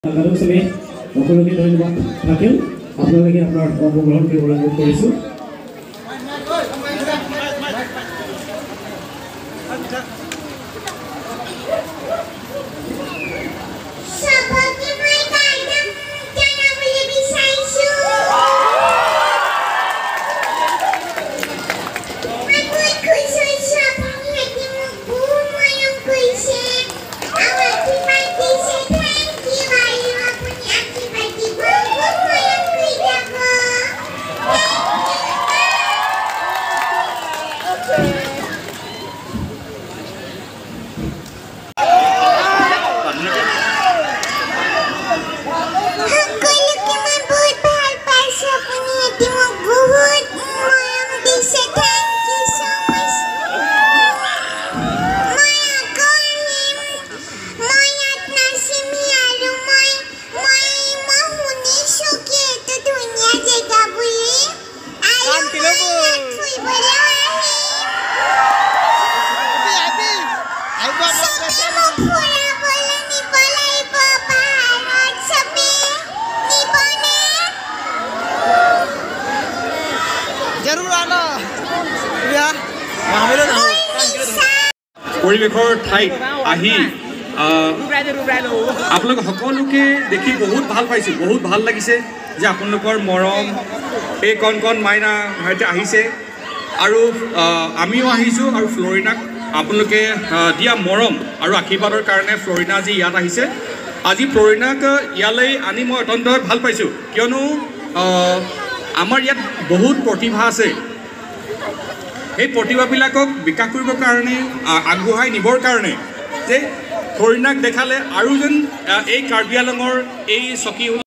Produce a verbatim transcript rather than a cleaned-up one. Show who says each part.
Speaker 1: Kalau sini, aku lagi dari Bang Hakil, aku lagi apa obrolan ke bulan Oktober.
Speaker 2: পৰিৱেশৰ ঠাইত আহি আপোনালোক সকলোকে দেখি বহুত ভাল পাইছোঁ, বহুত ভাল লাগিছে যে আপোনালোকৰ মৰম এই কণ কণ মাইনা ভাইটি আহিছে আৰু আমিও আহিছোঁ আৰু ফ্লৰিনাক আপোনালোকে দিয়া মৰম আৰু আশীৰ্বাদৰ কাৰণে ফ্লৰিনা আজি ইয়াত আহিছে। আজি ফ্লৰিনাক ইয়ালৈ আনি মই অত্যন্ত ভাল পাইছোঁ, কিয়নো আমাৰ ইয়াত বহুত প্ৰতিভা আছে। এই প্ৰতিভাবিলাকক বিকাশ কৰিবৰ কাৰণে আগবঢ়াই নিবৰ কাৰণে যে ফ্লৰিনাক দেখালে আৰু যেন এই কাৰ্বি আংলঙৰ এই চকীহোলা